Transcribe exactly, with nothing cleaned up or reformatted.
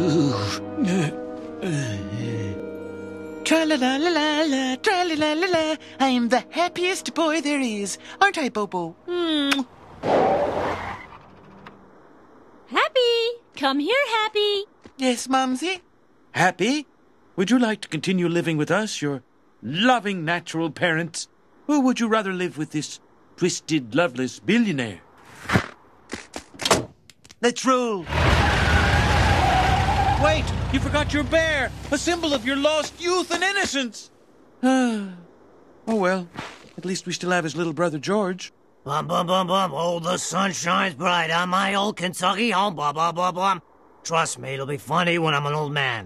Tra-la-la-la-la-la, tra-la-la-la-la. I am the happiest boy there is. Aren't I, Bobo? Mm. Happy! Come here, Happy. Yes, Mumsy? Happy? Would you like to continue living with us, your loving natural parents? Or would you rather live with this twisted, loveless billionaire? Let's roll. Wait! You forgot your bear! A symbol of your lost youth and innocence! Oh, well. At least we still have his little brother, George. Bum, bum, bum, bum. Oh, the sun shines bright on my old Kentucky home. Bum, bum, bum, bum. Trust me, it'll be funny when I'm an old man.